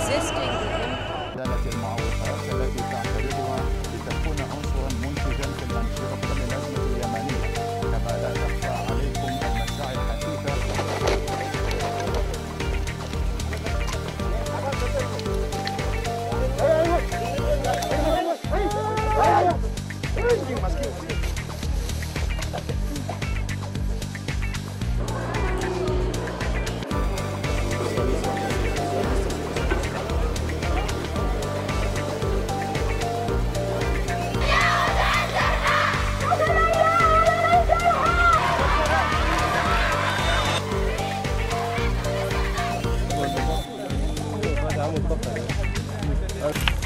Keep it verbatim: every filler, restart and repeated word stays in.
resisting the كانت المعوقات التي تعترضها لتكون عنصرا منتجا في الانشطه الازمه اليمنيه، كما لا تخفى عليكم المساعي الحثيثه عامل طفره.